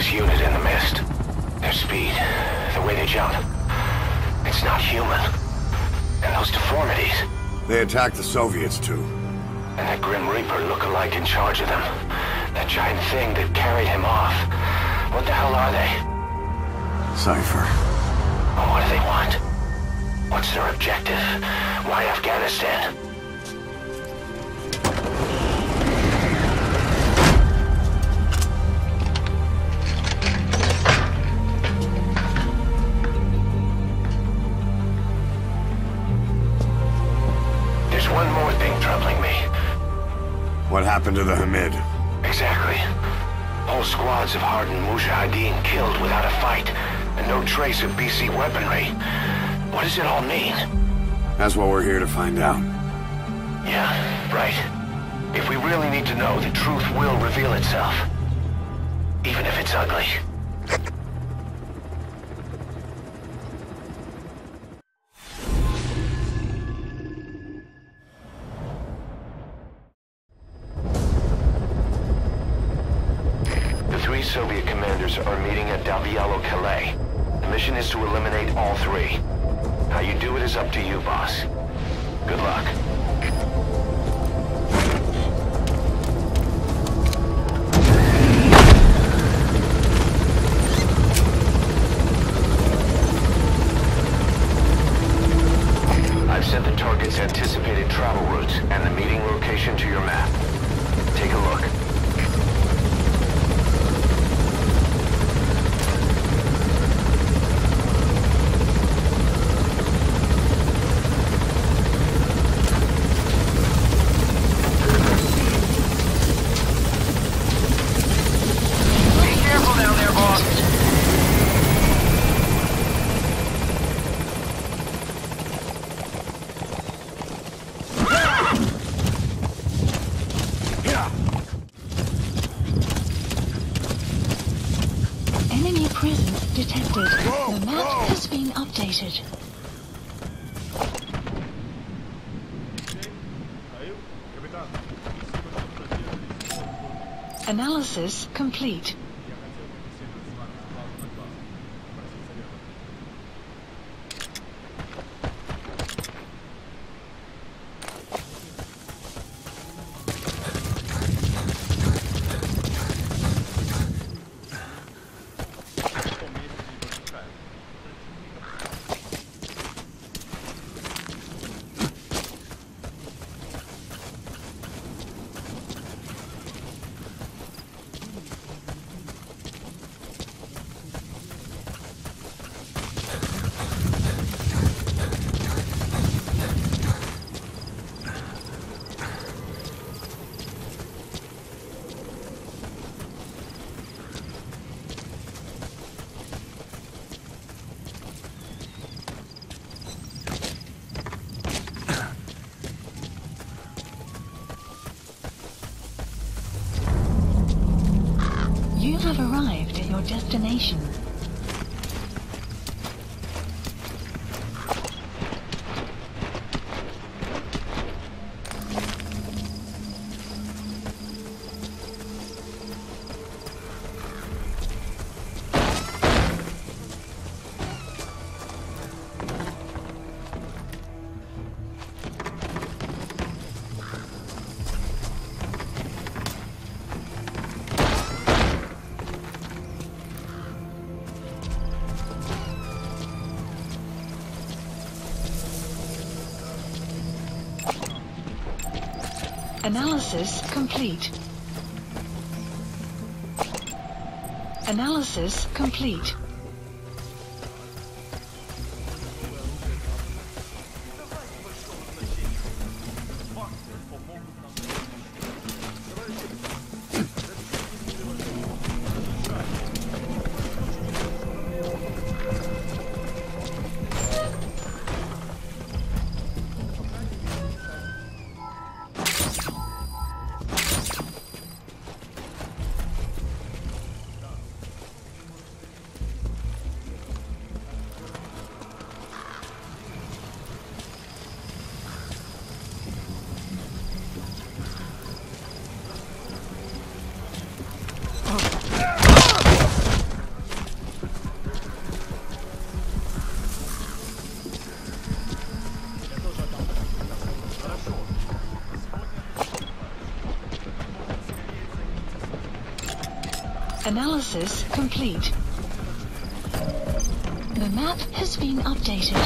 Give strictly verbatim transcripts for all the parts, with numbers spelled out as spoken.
this unit in the mist. Their speed, the way they jump, it's not human. And those deformities. They attacked the Soviets too. And that Grim Reaper look-alike in charge of them. That giant thing that carried him off. What the hell are they? Cypher. Oh, what do they want? What's their objective? Why Afghanistan? There's one more thing troubling me. What happened to the Hamid? Exactly. Whole squads of hardened Mujahideen killed without a fight, and no trace of B C weaponry. What does it all mean? That's what we're here to find out. Yeah, right. If we really need to know, the truth will reveal itself. Even if it's ugly. The three Soviet commanders are meeting at Davyalo-Calais. The mission is to eliminate all three. How you do it is up to you, boss. Good luck. I've sent the target's anticipated travel routes and the meeting location to your map. Take a look. Enemy presence detected. The map has been updated. Analysis complete. You have arrived at your destination. Analysis complete. Analysis complete. Analysis complete. The map has been updated.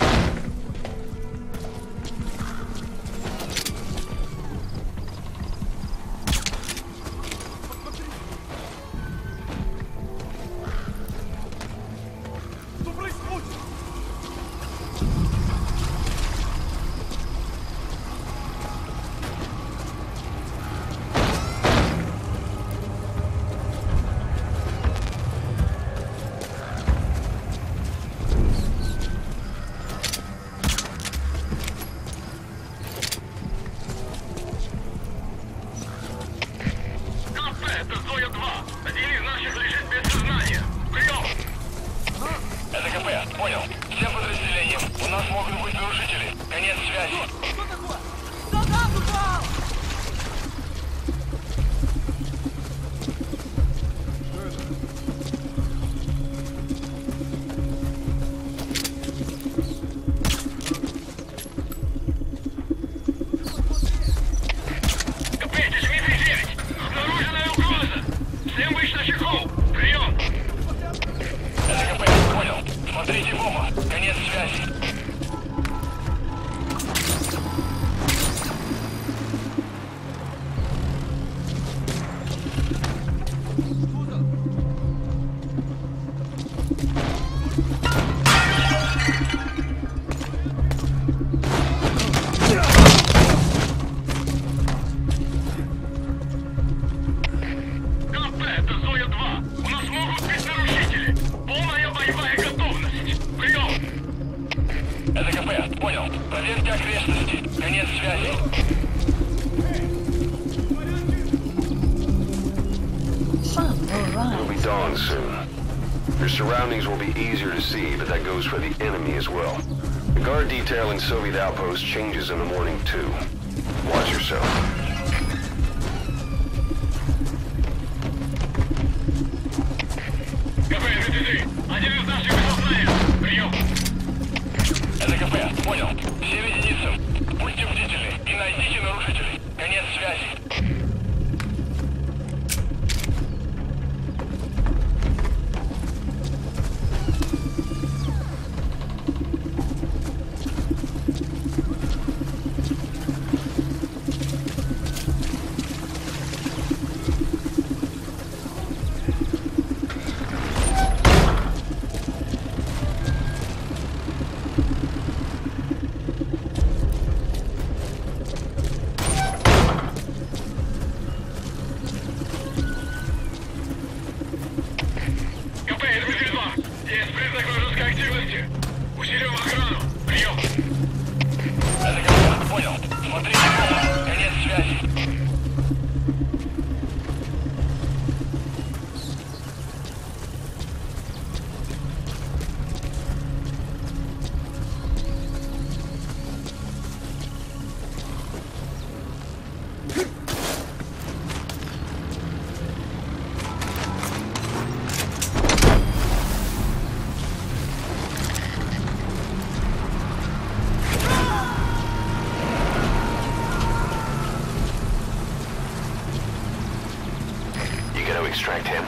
Detailing Soviet outpost changes in the morning, too. Watch yourself. Это КП, понял. Всем единицам. Будьте бдительны и найдите нарушителей. Конец связи. Extract him.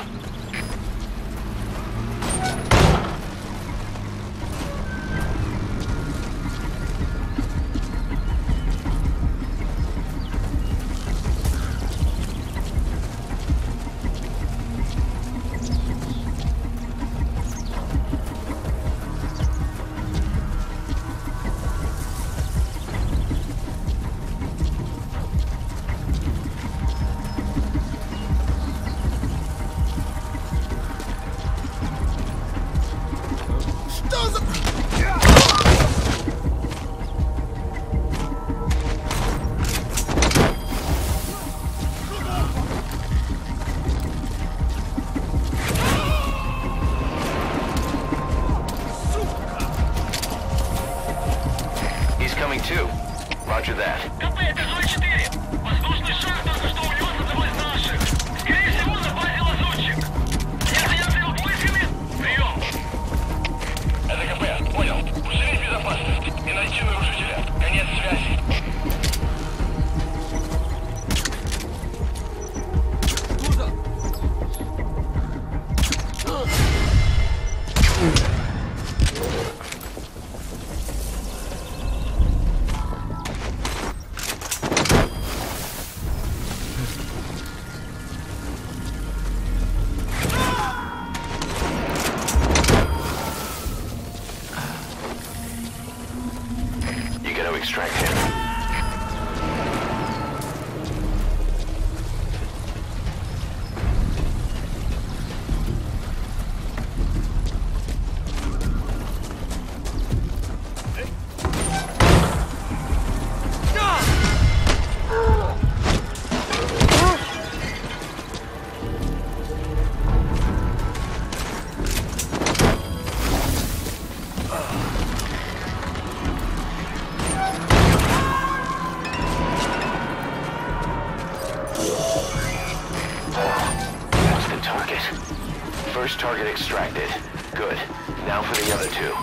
First target extracted. Good. Now for the other two.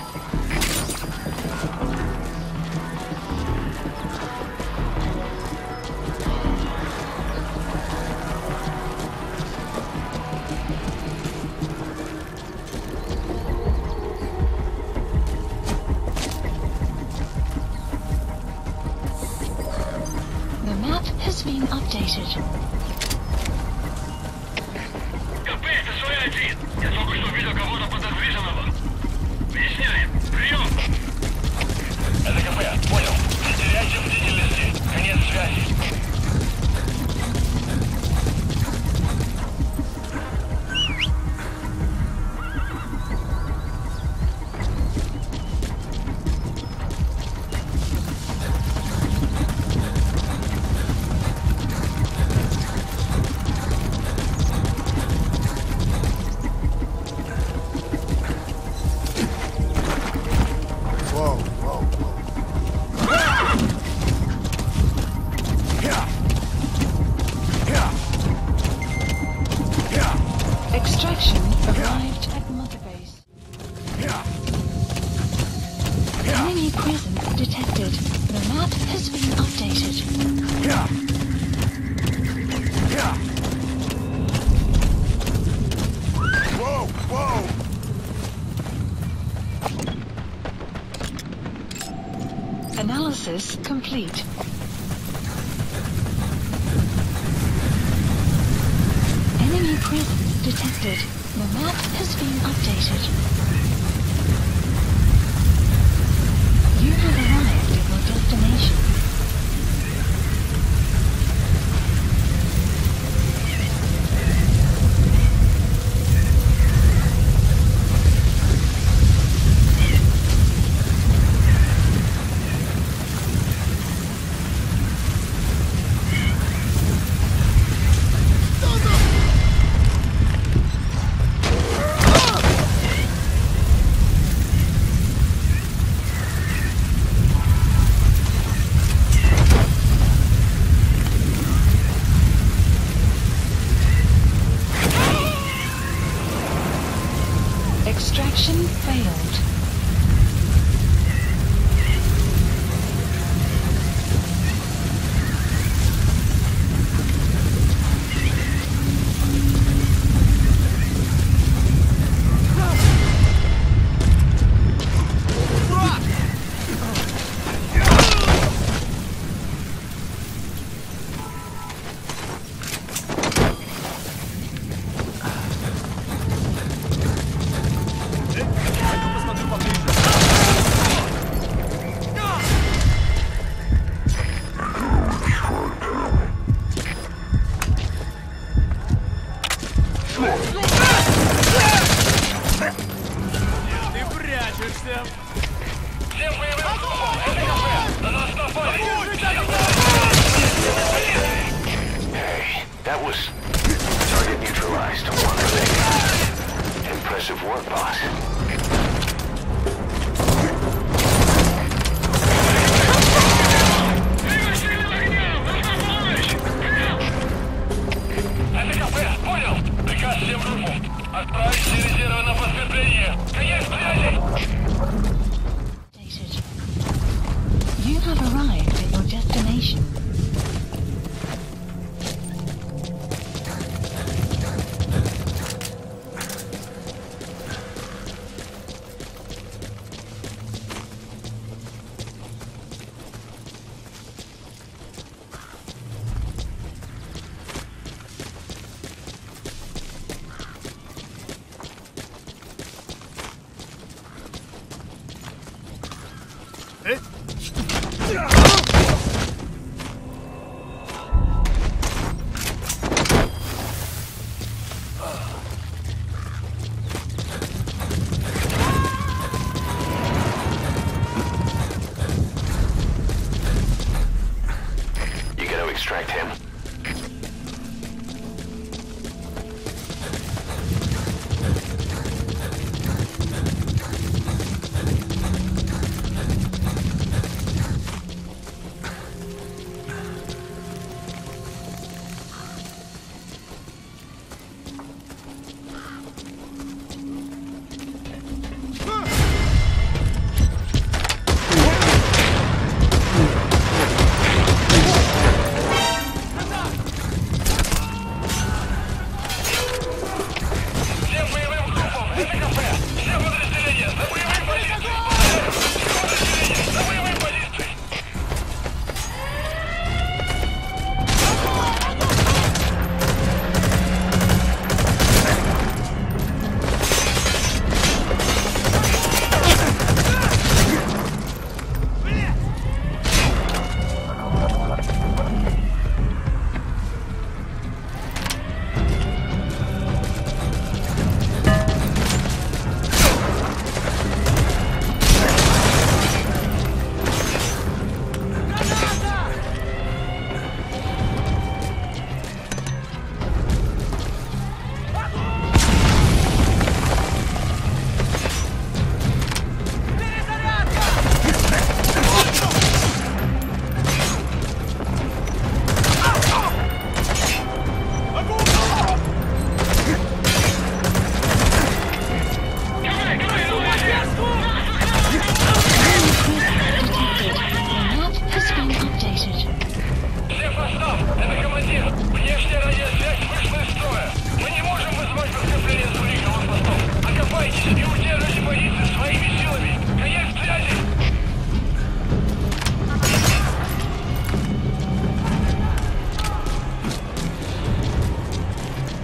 The map has been updated. КП, это Сой один. Я только что видел кого-то пододвиженного. Выясняем. Прием. Это КП, понял. Не теряйте бдительности. Конец связи. Extraction arrived at Mother Base. Enemy presence detected. The map has been updated. Whoa, whoa! Analysis complete. Enemy presence detected. The map has been updated. You have arrived at your destination. Extraction failed. Всем боевым группам! Это КП! На нас напали! Hey, that was target neutralized. One thing. Impressive work, boss. Это КП! Понял! Приказ всем группам! Отправить все резервы на подкрепление! Конец связи! You have arrived at your destination.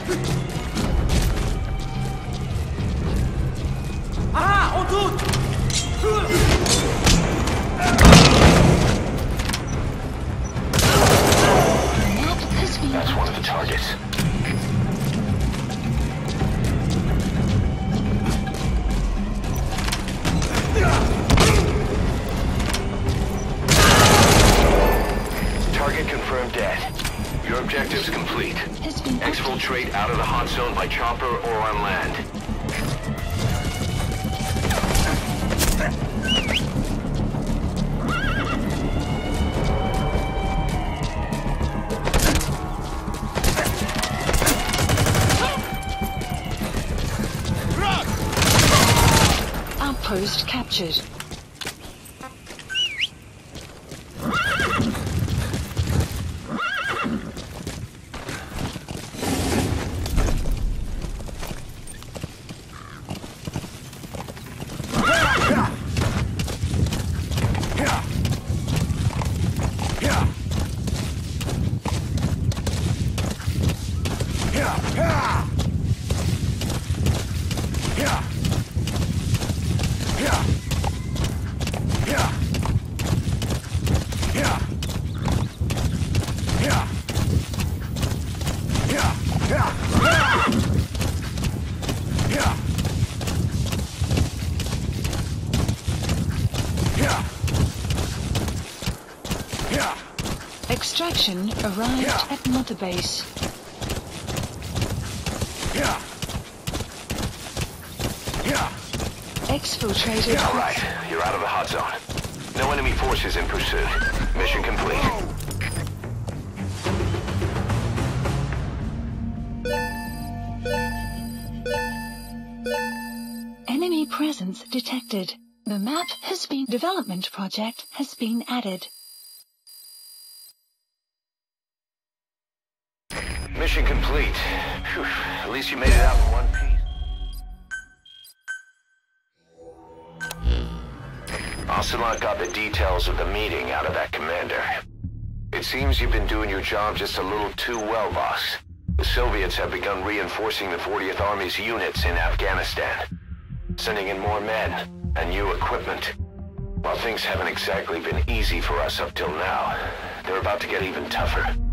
Ага, он тут! That's one of the targets. Target confirmed dead. Your objective's complete. Exfiltrate out of the hot zone by chopper or on land. Outpost captured. Extraction arrived Yeah. at Mother Base. Yeah. Yeah. Exfiltrated. All right, you're out of the hot zone. No enemy forces in pursuit. Mission complete. Enemy presence detected. The map has been development project has been added. Mission complete. Phew, at least you made it out in one piece. Ocelot got the details of the meeting out of that commander. It seems you've been doing your job just a little too well, boss. The Soviets have begun reinforcing the fortieth Army's units in Afghanistan, sending in more men and new equipment. While things haven't exactly been easy for us up till now, they're about to get even tougher.